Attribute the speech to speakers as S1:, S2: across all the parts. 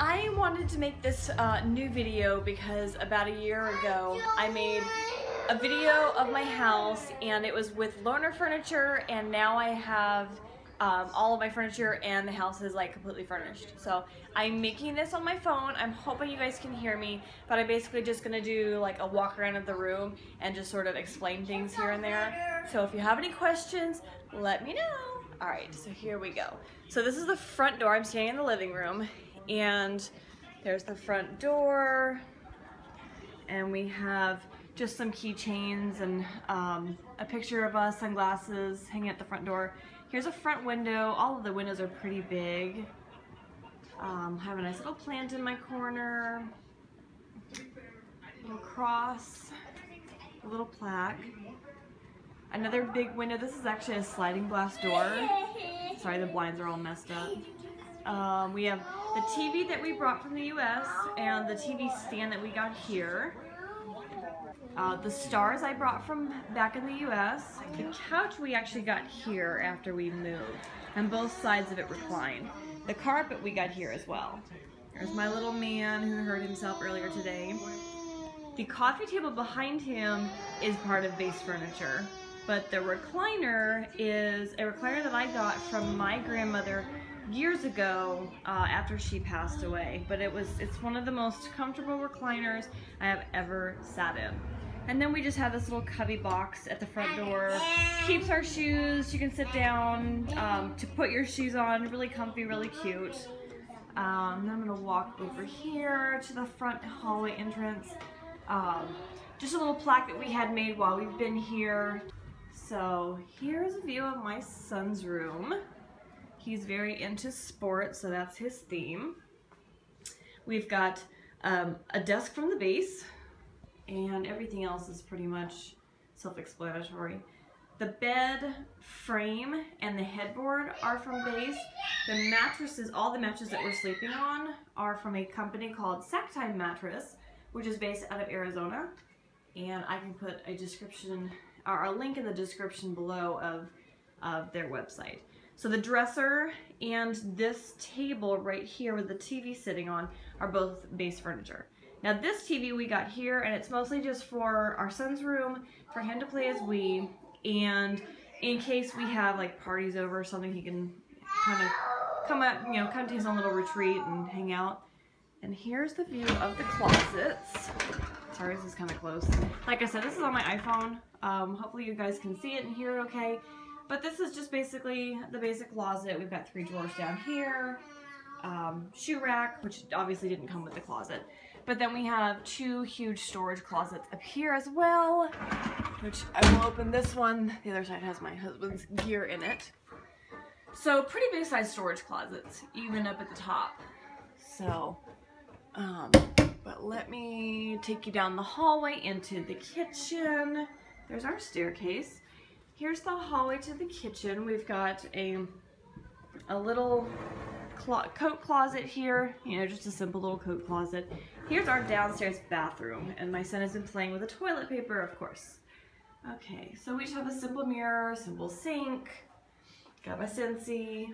S1: I wanted to make this new video because about a year ago I made a video of my house and it was with loaner furniture, and now I have all of my furniture and the house is like completely furnished. So I'm making this on my phone. I'm hoping you guys can hear me, but I'm basically just gonna do like a walk around of the room and just sort of explain things here and there. So if you have any questions, let me know. All right, so here we go. So this is the front door. I'm standing in the living room and there's the front door, and we have just some keychains and a picture of us, sunglasses hanging at the front door. Here's a front window. All of the windows are pretty big. Have a nice little plant in my corner. A little cross, a little plaque. Another big window. This is actually a sliding glass door. Sorry, the blinds are all messed up. We have the TV that we brought from the US and the TV stand that we got here. The stars I brought from back in the US. The couch we actually got here after we moved, and both sides of it recline. The carpet we got here as well. There's my little man who hurt himself earlier today. The coffee table behind him is part of base furniture, but the recliner is a recliner that I got from my grandmother years ago after she passed away. But it's one of the most comfortable recliners I have ever sat in. And then we just have this little cubby box at the front door. Keeps our shoes. You can sit down to put your shoes on. Really comfy, really cute. Then I'm gonna walk over here to the front hallway entrance. Just a little plaque that we had made while we've been here. So here's a view of my son's room. He's very into sports, so that's his theme. We've got a desk from the base, and everything else is pretty much self-explanatory. The bed frame and the headboard are from base. The mattresses, all the mattresses that we're sleeping on, are from a company called Sacktime Mattress, which is based out of Arizona. And I can put a description, or a link in the description below of their website. So the dresser and this table right here with the TV sitting on are both base furniture. Now this TV we got here, and it's mostly just for our son's room, for him to play as Wii, and in case we have like parties over or something, he can kind of come up, you know, come to his own little retreat and hang out. And here's the view of the closets. Sorry, this is kind of close. Like I said, this is on my iPhone. Hopefully you guys can see it and hear it okay. But this is just basically the basic closet. We've got 3 drawers down here, shoe rack, which obviously didn't come with the closet. But then we have 2 huge storage closets up here as well, which I will open this one. The other side has my husband's gear in it. So pretty big size storage closets, even up at the top. So, but let me take you down the hallway into the kitchen. There's our staircase. Here's the hallway to the kitchen. We've got a little coat closet here, you know, just a simple little coat closet. Here's our downstairs bathroom, and my son has been playing with the toilet paper, of course. Okay, so we just have a simple mirror, simple sink, got my Scentsy.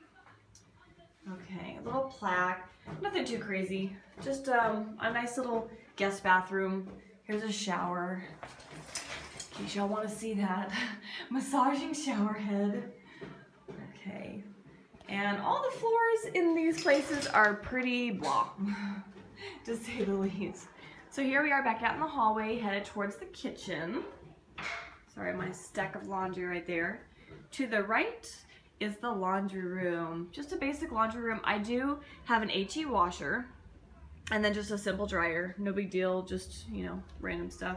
S1: Okay, a little plaque, nothing too crazy, just a nice little guest bathroom. Here's a shower, in case y'all want to see that. Massaging shower head. Okay. And all the floors in these places are pretty blah, to say the least. So here we are back out in the hallway, headed towards the kitchen. Sorry, my stack of laundry right there. To the right is the laundry room. Just a basic laundry room. I do have an HE washer, and then just a simple dryer. No big deal, just, you know, random stuff.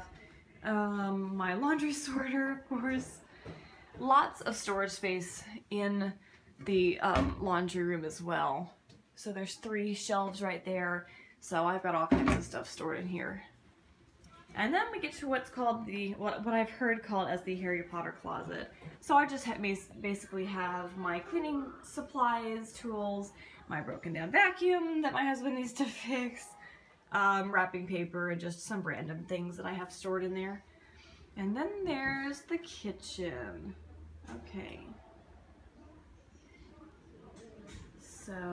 S1: My laundry sorter, of course. Lots of storage space in the laundry room as well. So there's 3 shelves right there. So I've got all kinds of stuff stored in here. And then we get to what's called what I've heard called as the Harry Potter closet. So I just basically have my cleaning supplies, tools, my broken down vacuum that my husband needs to fix, wrapping paper, and just some random things that I have stored in there. And then there's the kitchen. Okay. So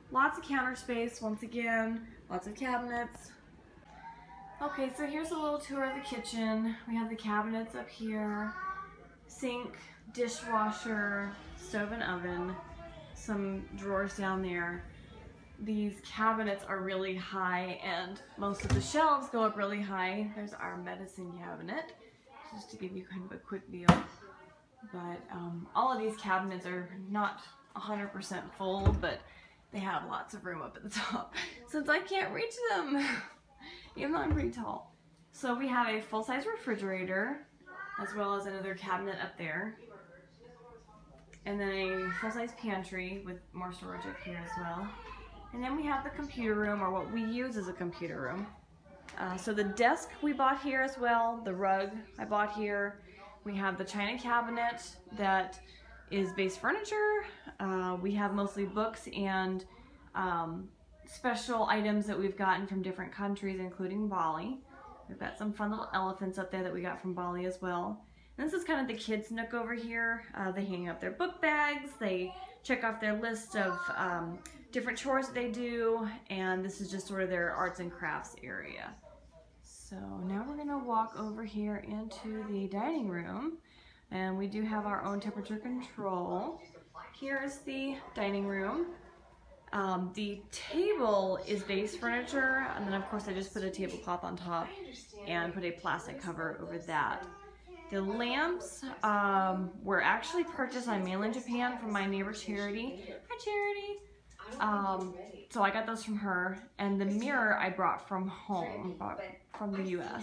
S1: Lots of counter space, once again, lots of cabinets. Okay, so here's a little tour of the kitchen. We have the cabinets up here, sink, dishwasher, stove and oven, some drawers down there. These cabinets are really high and most of the shelves go up really high. There's our medicine cabinet, just to give you kind of a quick view. But all of these cabinets are not 100% full, but they have lots of room up at the top since I can't reach them, even though I'm pretty tall. So we have a full-size refrigerator as well as another cabinet up there. And then a full-size pantry with more storage up here as well. And then we have the computer room, or what we use as a computer room. So the desk we bought here as well, the rug I bought here. We have the china cabinet that is base furniture. We have mostly books and special items that we've gotten from different countries, including Bali. We've got some fun little elephants up there that we got from Bali as well. And this is kind of the kids' nook over here. They hang up their book bags, they check off their list of different chores that they do, and this is just sort of their arts and crafts area. So now we're gonna walk over here into the dining room, and we do have our own temperature control. Here's the dining room. The table is base furniture, and then of course I just put a tablecloth on top and put a plastic cover over that. The lamps were actually purchased on mainland Japan from my neighbor Charity. Hi Charity! So I got those from her, and the mirror I brought from home, from the US.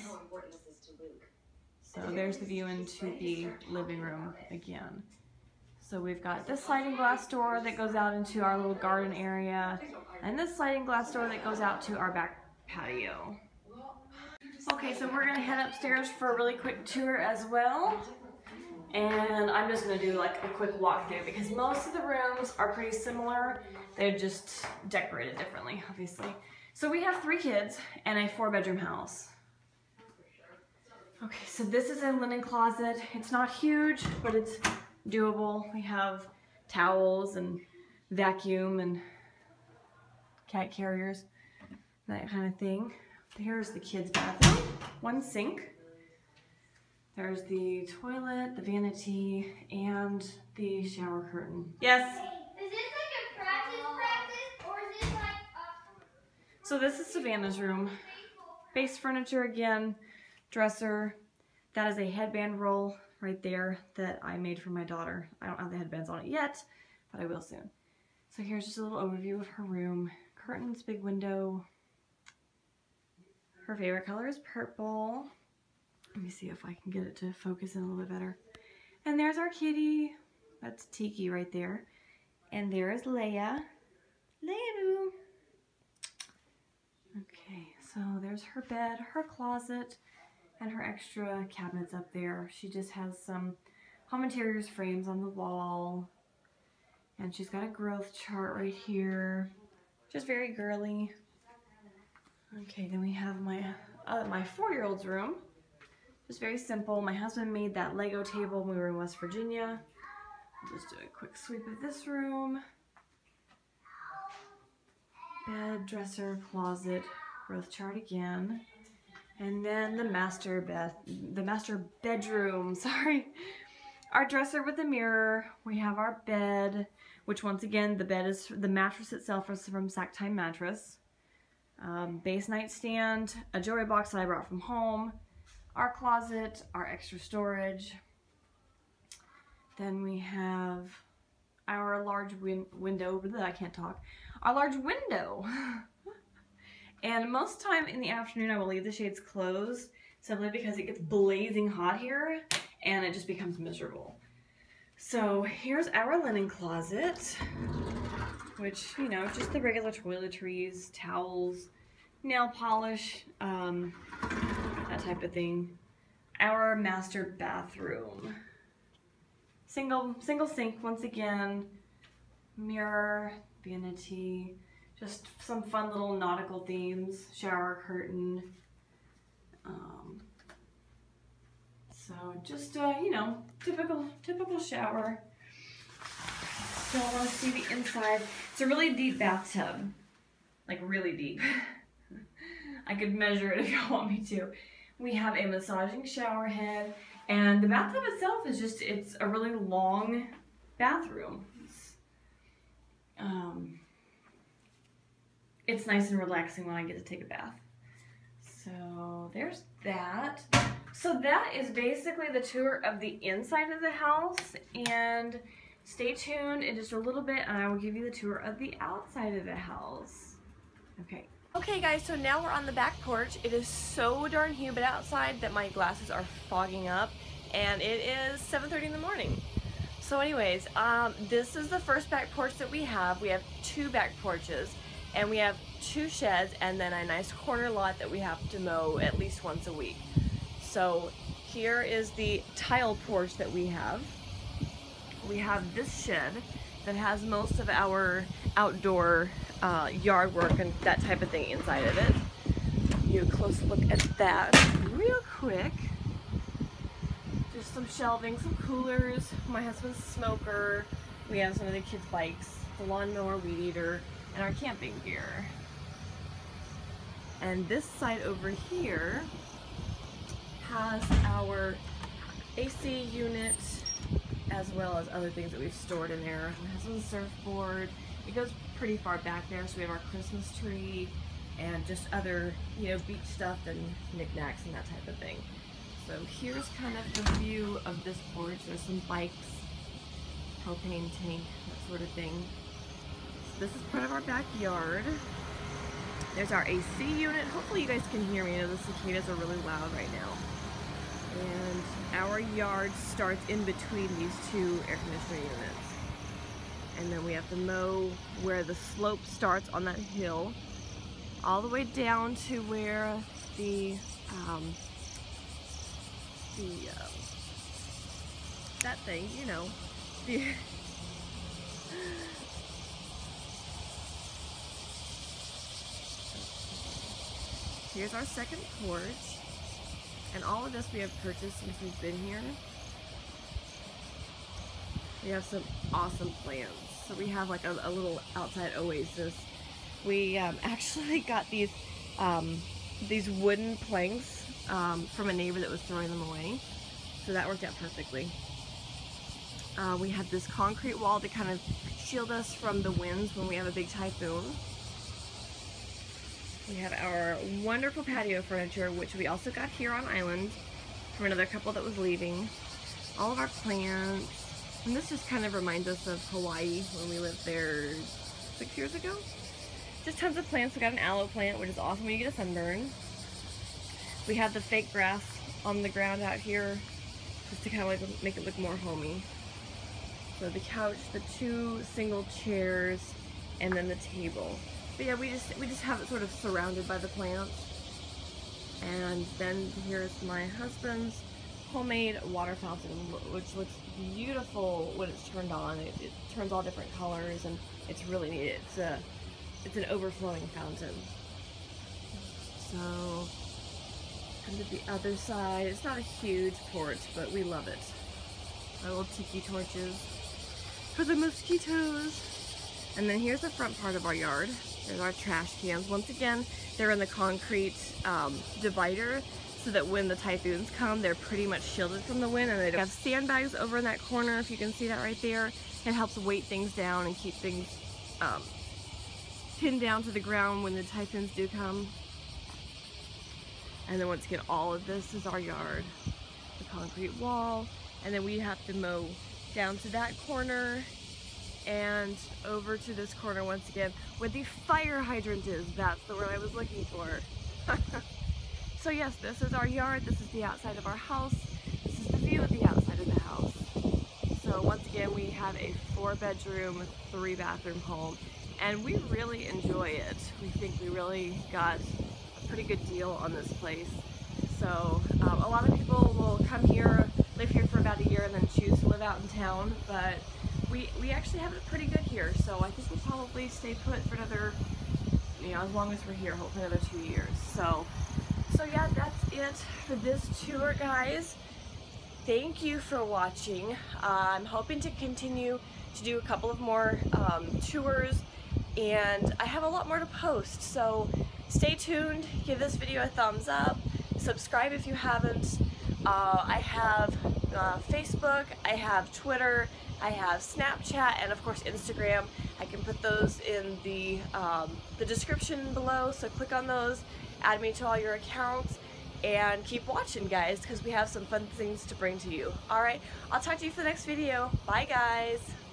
S1: So there's the view into the living room again. So we've got this sliding glass door that goes out into our little garden area, and this sliding glass door that goes out to our back patio. Okay, so we're gonna head upstairs for a really quick tour as well. And I'm just gonna do like a quick walkthrough because most of the rooms are pretty similar. They're just decorated differently, obviously. So we have 3 kids and a 4-bedroom house. Okay, so this is a linen closet. It's not huge, but it's doable. We have towels and vacuum and cat carriers, that kind of thing. Here's the kids' bathroom. 1 sink. There's the toilet, the vanity, and the shower curtain. Yes?
S2: Is this like a practice, or is this like a...
S1: So this is Savannah's room. Base furniture again, dresser. That is a headband roll right there that I made for my daughter. I don't have the headbands on it yet, but I will soon. So here's just a little overview of her room. Curtains, big window. Her favorite color is purple. Let me see if I can get it to focus in a little bit better. And there's our kitty. That's Tiki right there. And there is Leia. Leia. Okay, so there's her bed, her closet, and her extra cabinets up there. She just has some home interiors frames on the wall. And she's got a growth chart right here. Just very girly. Okay, then we have my 4-year-old's room. Just very simple. My husband made that Lego table when we were in West Virginia. I'll just do a quick sweep of this room. Bed, dresser, closet, growth chart again. And then the master bedroom, sorry. Our dresser with the mirror. We have our bed, which once again, the mattress itself is from Sactime Mattress. Base nightstand, a jewelry box that I brought from home, our closet, our extra storage. Then we have our large window, I can't talk, our large window. And most time in the afternoon I will leave the shades closed simply because it gets blazing hot here and it just becomes miserable. So here's our linen closet, which, you know, just the regular toiletries, towels, nail polish, that type of thing. Our master bathroom. Single sink once again, mirror, vanity, just some fun little nautical themes, shower curtain. So just, you know, typical shower. Don't want to see the inside. It's a really deep bathtub. Like really deep. I could measure it if you want me to. We have a massaging shower head, and the bathtub itself is just, it's a really long bathroom. It's nice and relaxing when I get to take a bath. So there's that. So that is basically the tour of the inside of the house, and stay tuned in just a little bit and I will give you the tour of the outside of the house. Okay. Okay guys, so now we're on the back porch. It is so darn humid outside that my glasses are fogging up, and it is 7:30 in the morning. So anyways, this is the first back porch that we have. We have 2 back porches, and we have 2 sheds, and then a nice corner lot that we have to mow at least once a week. So here is the tile porch that we have. We have this shed that has most of our outdoor yard work and that type of thing inside of it. Give you a close look at that real quick. Just some shelving, some coolers, my husband's smoker. We have some of the kids' bikes, the lawnmower, weed eater, and our camping gear. And this side over here has our AC unit, as well as other things that we've stored in there. My husband's surfboard. It goes pretty far back there, so we have our Christmas tree and just other, you know, beach stuff and knickknacks and that type of thing. So here's kind of the view of this porch. There's some bikes, propane tank, that sort of thing. So this is part of our backyard. There's our AC unit. Hopefully you guys can hear me. I know the cicadas are really loud right now. And our yard starts in between these 2 air conditioner units. And then we have to mow where the slope starts on that hill, all the way down to where that thing, you know, here's our second porch, and all of this we have purchased since we've been here. We have some awesome plants. So we have like a little outside oasis. We actually got these wooden planks from a neighbor that was throwing them away. So that worked out perfectly. We have this concrete wall to kind of shield us from the winds when we have a big typhoon. We have our wonderful patio furniture, which we also got here on island from another couple that was leaving. All of our plants. And this just kind of reminds us of Hawaii when we lived there 6 years ago. Just tons of plants. We got an aloe plant, which is awesome when you get a sunburn. We have the fake grass on the ground out here, just to kind of like make it look more homey. So the couch, the 2 single chairs, and then the table. But yeah, we just have it sort of surrounded by the plants. And then here's my husband's homemade water fountain, which looks beautiful when it's turned on. It turns all different colors, and it's really neat. It's an overflowing fountain. So come to the other side. It's not a huge porch, but we love it. Our little tiki torches for the mosquitoes. And then here's the front part of our yard. There's our trash cans. Once again, they're in the concrete divider, so that when the typhoons come, they're pretty much shielded from the wind. And they have sandbags over in that corner, if you can see that right there. It helps weight things down and keep things pinned down to the ground when the typhoons do come. And then once again, all of this is our yard. The concrete wall. And then we have to mow down to that corner and over to this corner once again where the fire hydrant is. That's the word I was looking for. So yes, this is our yard. This is the outside of our house. This is the view of the outside of the house. So once again, we have a 4-bedroom, 3-bathroom home, and we really enjoy it. We think we really got a pretty good deal on this place. So a lot of people will come here, live here for about a year, and then choose to live out in town, but we actually have it pretty good here. So I think we'll probably stay put for another, you know, as long as we're here, hopefully another 2 years. So yeah, that's it for this tour, guys. Thank you for watching. I'm hoping to continue to do a couple of more tours, and I have a lot more to post, so stay tuned, give this video a thumbs up, subscribe if you haven't. I have Facebook, I have Twitter, I have Snapchat, and of course Instagram. I can put those in the description below, so click on those, add me to all your accounts, and keep watching, guys, because we have some fun things to bring to you. Alright, I'll talk to you for the next video. Bye, guys!